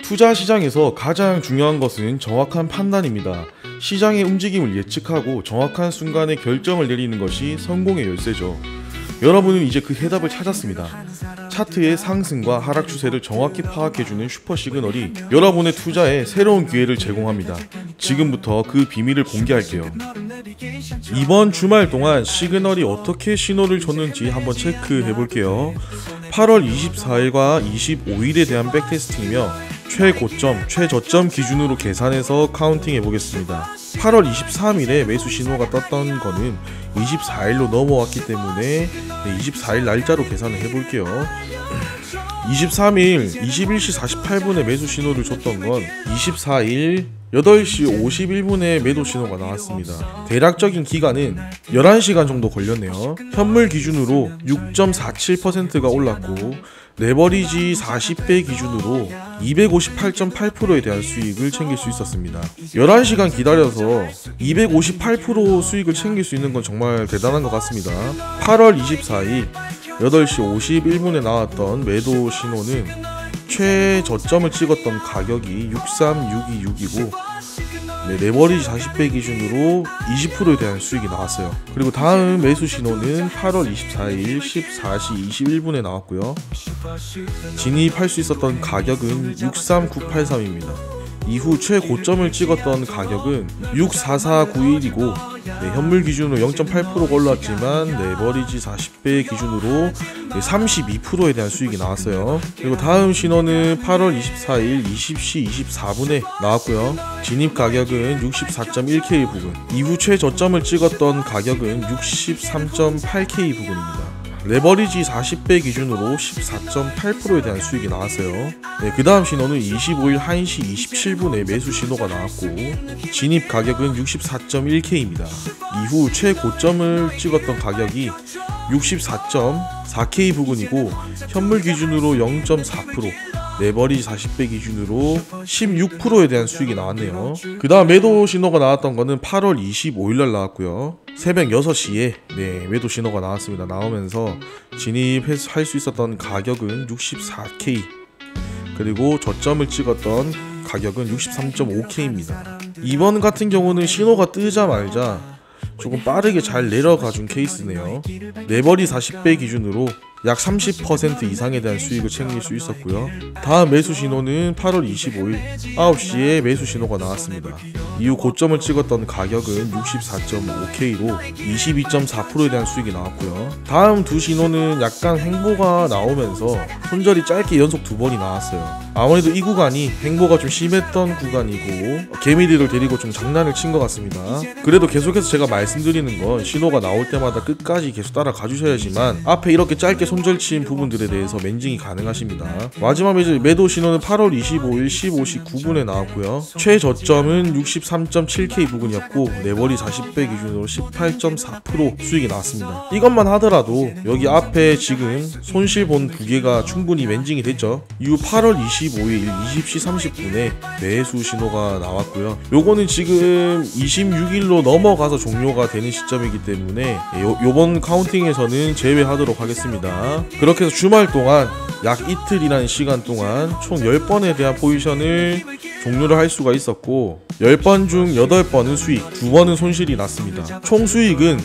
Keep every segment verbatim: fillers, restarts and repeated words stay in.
투자 시장에서 가장 중요한 것은 정확한 판단입니다. 시장의 움직임을 예측하고 정확한 순간에 결정을 내리는 것이 성공의 열쇠죠. 여러분은 이제 그 해답을 찾았습니다. 차트의 상승과 하락 추세를 정확히 파악해주는 슈퍼 시그널이 여러분의 투자에 새로운 기회를 제공합니다. 지금부터 그 비밀을 공개할게요. 이번 주말 동안 시그널이 어떻게 신호를 줬는지 한번 체크해 볼게요. 팔월 이십사일과 이십오일에 대한 백테스팅이며 최고점, 최저점 기준으로 계산해서 카운팅해 보겠습니다. 팔월 이십삼일에 매수 신호가 떴던 거는 이십사일로 넘어왔기 때문에 이십사일 날짜로 계산을 해볼게요. 이십삼일 이십일시 사십팔분에 매수 신호를 줬던 건 이십사일 여덟시 오십일분에 매도 신호가 나왔습니다. 대략적인 기간은 열한시간 정도 걸렸네요. 현물 기준으로 육 점 사칠 퍼센트가 올랐고 레버리지 사십배 기준으로 이백오십팔 점 팔 퍼센트에 대한 수익을 챙길 수 있었습니다. 열한시간 기다려서 이백오십팔 퍼센트 수익을 챙길 수 있는 건 정말 대단한 것 같습니다. 팔월 이십사일 여덟시 오십일분에 나왔던 매도 신호는 최저점을 찍었던 가격이 육삼육이육이고 네, 레버리지 사십배 기준으로 이십 퍼센트에 대한 수익이 나왔어요. 그리고 다음 매수 신호는 팔월 이십사일 십사시 이십일분에 나왔고요. 진입할 수 있었던 가격은 육삼구팔삼입니다. 이후 최고점을 찍었던 가격은 육사사구일이고 네, 현물 기준으로 영 점 팔 퍼센트가 올랐지만 레버리지 사십배 기준으로 네, 삼십이 퍼센트에 대한 수익이 나왔어요. 그리고 다음 신호는 팔월 이십사일 이십시 이십사분에 나왔고요. 진입 가격은 육십사 점 일 케이 부근, 이후 최저점을 찍었던 가격은 육십삼 점 팔 케이 부근입니다. 레버리지 사십배 기준으로 십사 점 팔 퍼센트에 대한 수익이 나왔어요. 네, 그 다음 신호는 이십오일 한시 이십칠분에 매수 신호가 나왔고 진입 가격은 육십사 점 일 케이입니다. 이후 최고점을 찍었던 가격이 육십사 점 사 케이 부근이고 현물 기준으로 영 점 사 퍼센트, 레버리지 사십배 기준으로 십육 퍼센트에 대한 수익이 나왔네요. 그 다음 매도 신호가 나왔던 거는 팔월 이십오일날 나왔고요. 새벽 여섯시에 네, 매도 신호가 나왔습니다. 나오면서 진입할 수 있었던 가격은 육십사 케이, 그리고 저점을 찍었던 가격은 육십삼 점 오 케이입니다. 이번 같은 경우는 신호가 뜨자마자 조금 빠르게 잘 내려가준 케이스네요. 레버리지 사십배 기준으로 약 삼십 퍼센트 이상에 대한 수익을 챙길 수 있었고요. 다음 매수 신호는 팔월 이십오일 아홉시에 매수 신호가 나왔습니다. 이후 고점을 찍었던 가격은 육십사 점 오 케이로 이십이 점 사 퍼센트에 대한 수익이 나왔고요. 다음 두 신호는 약간 횡보가 나오면서 손절이 짧게 연속 두 번이 나왔어요. 아무래도 이 구간이 횡보가 좀 심했던 구간이고 개미들을 데리고 좀 장난을 친 것 같습니다. 그래도 계속해서 제가 말씀드리는 건 신호가 나올 때마다 끝까지 계속 따라가 주셔야지만 앞에 이렇게 짧게 손절친 부분들에 대해서 멘징이 가능하십니다. 마지막 매도 신호는 팔월 이십오일 십오시 구분에 나왔고요. 최저점은 육십삼 점 칠 케이 부근이었고 레버리지 사십배 기준으로 십팔 점 사 퍼센트 수익이 나왔습니다. 이것만 하더라도 여기 앞에 지금 손실본 두 개가 충분히 멘징이 됐죠. 이후 팔월 이십오일 이십시 삼십분에 매수 신호가 나왔고요. 요거는 지금 이십육일로 넘어가서 종료가 되는 시점이기 때문에 요, 요번 카운팅에서는 제외하도록 하겠습니다. 그렇게 해서 주말 동안 약 이틀이라는 시간 동안 총 열 번에 대한 포지션을 종료를 할 수가 있었고 열 번 중 여덟 번은 수익, 두 번은 손실이 났습니다. 총 수익은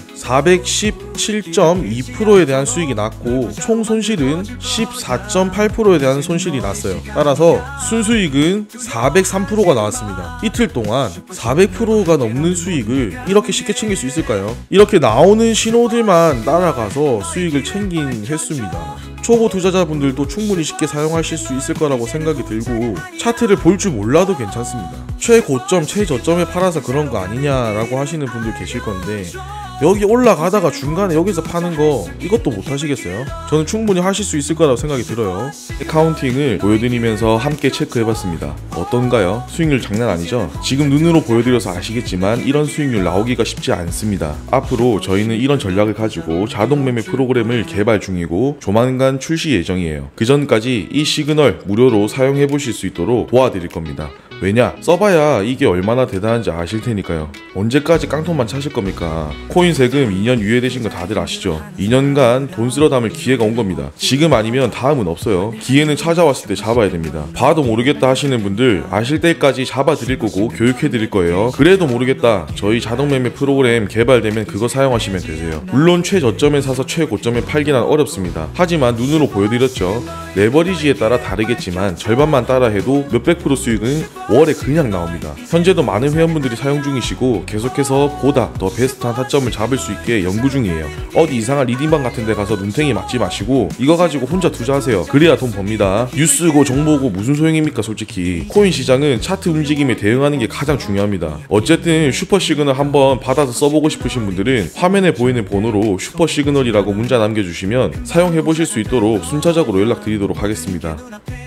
사백십칠 점 이 퍼센트에 대한 수익이 났고 총 손실은 십사 점 팔 퍼센트에 대한 손실이 났어요. 따라서 순수익은 사백삼 퍼센트가 나왔습니다. 이틀 동안 사백 퍼센트가 넘는 수익을 이렇게 쉽게 챙길 수 있을까요? 이렇게 나오는 신호들만 따라가서 수익을 챙긴 횟수입니다. 초보 투자자분들도 충분히 쉽게 사용하실 수 있을 거라고 생각이 들고 차트를 볼 줄 몰라도 괜찮습니다. 최고점, 최저점에 팔아서 그런 거 아니냐라고 하시는 분들 계실 건데 여기 올라가다가 중간에 여기서 파는 거 이것도 못 하시겠어요? 저는 충분히 하실 수 있을 거라고 생각이 들어요. 카운팅을 보여드리면서 함께 체크해봤습니다. 어떤가요? 수익률 장난 아니죠? 지금 눈으로 보여드려서 아시겠지만 이런 수익률 나오기가 쉽지 않습니다. 앞으로 저희는 이런 전략을 가지고 자동매매 프로그램을 개발 중이고 조만간 출시 예정이에요. 그 전까지 이 시그널 무료로 사용해보실 수 있도록 도와드릴 겁니다. 왜냐? 써봐야 이게 얼마나 대단한지 아실 테니까요. 언제까지 깡통만 차실 겁니까? 코인 세금 이 년 유예되신 거 다들 아시죠? 이 년간 돈 쓸어 담을 기회가 온 겁니다. 지금 아니면 다음은 없어요. 기회는 찾아왔을 때 잡아야 됩니다. 봐도 모르겠다 하시는 분들 아실 때까지 잡아 드릴 거고 교육해 드릴 거예요. 그래도 모르겠다, 저희 자동매매 프로그램 개발되면 그거 사용하시면 되세요. 물론 최저점에 사서 최고점에 팔기는 어렵습니다. 하지만 눈으로 보여드렸죠. 레버리지에 따라 다르겠지만 절반만 따라 해도 몇백 프로 수익은 월에 그냥 나옵니다. 현재도 많은 회원분들이 사용 중이시고 계속해서 보다 더 베스트한 타점을 잡을 수 있게 연구 중이에요. 어디 이상한 리딩방 같은 데 가서 눈탱이 맞지 마시고 이거 가지고 혼자 투자하세요. 그래야 돈 법니다. 뉴스고 정보고 무슨 소용입니까 솔직히. 코인 시장은 차트 움직임에 대응하는 게 가장 중요합니다. 어쨌든 슈퍼 시그널 한번 받아서 써보고 싶으신 분들은 화면에 보이는 번호로 슈퍼 시그널이라고 문자 남겨주시면 사용해보실 수 있도록 순차적으로 연락드리도록 하겠습니다.